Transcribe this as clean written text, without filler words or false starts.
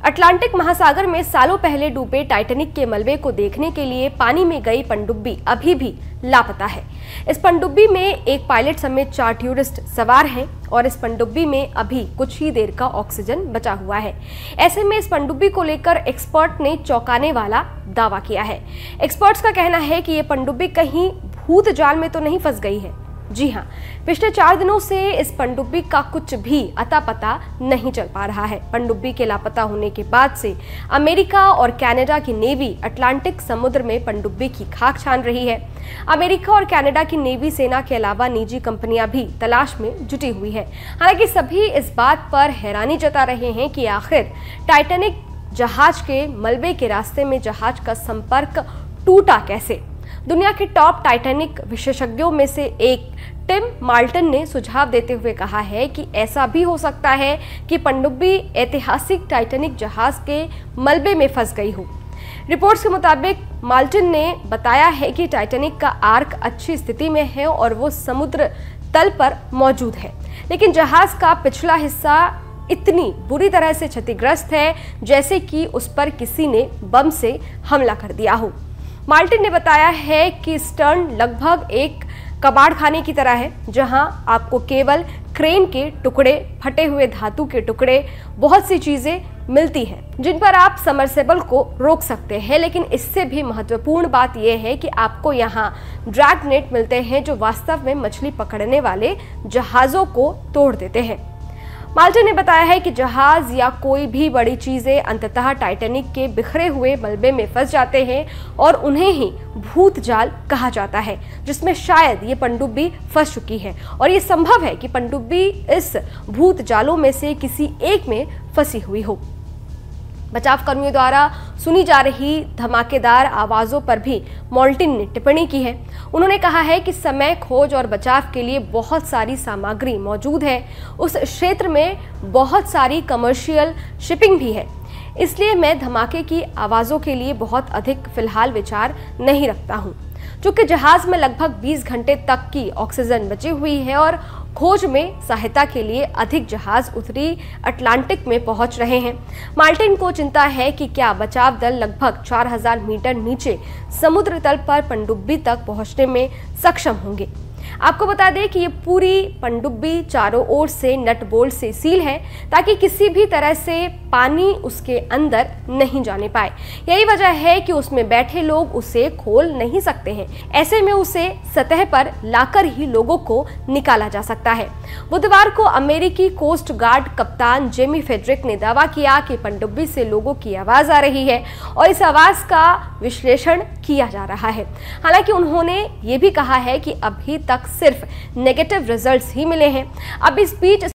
Atlantic महासागर में सालों पहले डूबे टाइटैनिक के मलबे को देखने के लिए पानी में गई पनडुब्बी अभी भी लापता है। इस पनडुब्बी में एक पायलट समेत 4 टूरिस्ट सवार हैं और इस पनडुब्बी में अभी कुछ ही देर का ऑक्सीजन बचा हुआ है। ऐसे में इस पनडुब्बी को लेकर एक्सपर्ट ने चौंकाने वाला दावा किया है। एक्सपर्ट्स का कहना है कि ये पनडुब्बी कहीं भूत जाल में तो नहीं फंस गई है। जी हां, पिछले 4 दिनों से इस पनडुब्बी का कुछ भी अता पता नहीं चल पा रहा है। पनडुब्बी के लापता होने के बाद से अमेरिका और कनाडा की नेवी अटलांटिक समुद्र में पनडुब्बी की खाक छान रही है। अमेरिका और कनाडा की नेवी सेना के अलावा निजी कंपनियां भी तलाश में जुटी हुई है। हालांकि सभी इस बात पर हैरानी जता रहे हैं कि आखिर टाइटैनिक जहाज के मलबे के रास्ते में जहाज का संपर्क टूटा कैसे। दुनिया के टॉप टाइटैनिक विशेषज्ञों में से एक टिम माल्टन ने सुझाव देते हुए कहा है कि ऐसा भी हो सकता है कि पनडुब्बी ऐतिहासिक टाइटैनिक जहाज के मलबे में फंस गई हो। रिपोर्ट्स के मुताबिक माल्टन ने बताया है कि टाइटैनिक का आर्क अच्छी स्थिति में है और वो समुद्र तल पर मौजूद है, लेकिन जहाज का पिछला हिस्सा इतनी बुरी तरह से क्षतिग्रस्त है जैसे कि उस पर किसी ने बम से हमला कर दिया हो। माल्टन ने बताया है कि स्टर्न लगभग एक कबाड़ खाने की तरह है, जहां आपको केवल क्रेन के टुकड़े, फटे हुए धातु के टुकड़े, बहुत सी चीजें मिलती हैं जिन पर आप सबमर्सिबल को रोक सकते हैं। लेकिन इससे भी महत्वपूर्ण बात यह है कि आपको यहां ड्रैग नेट मिलते हैं जो वास्तव में मछली पकड़ने वाले जहाजों को तोड़ देते हैं। माल्टन ने बताया है कि जहाज या कोई भी बड़ी चीजें अंततः टाइटैनिक के बिखरे हुए मलबे में फंस जाते हैं और उन्हें ही भूत जाल कहा जाता है, जिसमें शायद ये पनडुब्बी फंस चुकी है और ये संभव है कि पनडुब्बी इस भूत जालों में से किसी एक में फंसी हुई हो। बचाव कर्मियों द्वारा सुनी जा रही धमाकेदार आवाजों पर भी माल्टन ने टिप्पणी की है। उन्होंने कहा है कि समय, खोज और बचाव के लिए बहुत सारी सामग्री मौजूद है। उस क्षेत्र में बहुत सारी कमर्शियल शिपिंग भी है, इसलिए मैं धमाके की आवाजों के लिए बहुत अधिक फिलहाल विचार नहीं रखता हूं। चूंकि जहाज में लगभग 20 घंटे तक की ऑक्सीजन बची हुई है और खोज में सहायता के लिए अधिक जहाज उत्तरी अटलांटिक में पहुंच रहे हैं। माल्टन को चिंता है कि क्या बचाव दल लगभग 4000 मीटर नीचे समुद्र तल पर पनडुब्बी तक पहुंचने में सक्षम होंगे। आपको बता दें कि ये पूरी पनडुब्बी चारों ओर से नट बोल्ट से सील है ताकि किसी भी तरह से पानी उसके अंदर नहीं जाने पाए। यही वजह है कि उसमें बैठे लोग उसे खोल नहीं सकते हैं। ऐसे में उसे सतह पर लाकर ही लोगों को निकाला जा सकता है। बुधवार को अमेरिकी कोस्ट गार्ड कप्तान जेमी फेड्रिक ने दावा किया कि पनडुब्बी से लोगों की आवाज आ रही है और इस आवाज का विश्लेषण किया जा रहा है। हालांकि उन्होंने ये भी कहा है कि अभी तक सिर्फ नेगेटिव रिजल्ट्स ही मिले हैं। अब इस बीच